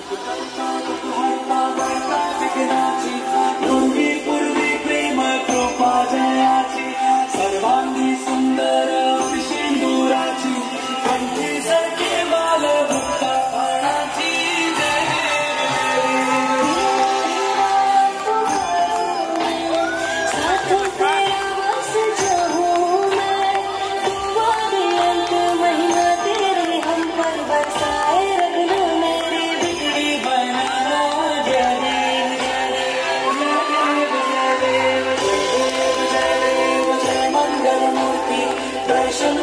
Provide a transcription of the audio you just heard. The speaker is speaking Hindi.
पूर्वी पूर्वी प्रेम कृपा जयाची सर्वांगी सुंदर सिंदुराची कंठी सरके बाल भक्त प्राणाची साथ तेरा बस जाऊं मैं दुआ दे अंत महीना तेरे हम पर बरसाए रखना मेरी बिगड़ी बनाना जय देव जय देव जय देव जय मंगल मूर्ति दर्शन